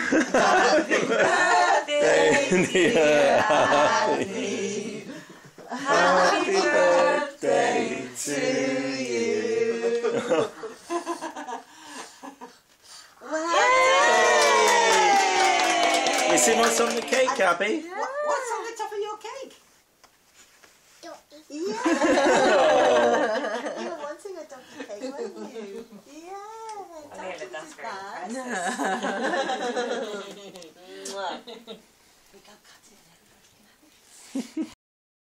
Happy birthday, dear Annie. Happy birthday to you. You see what's on the cake, Abby? What's on the top of your cake? Yeah. You were wanting a donkey cake, weren't you? Yeah. That's very We go cut it.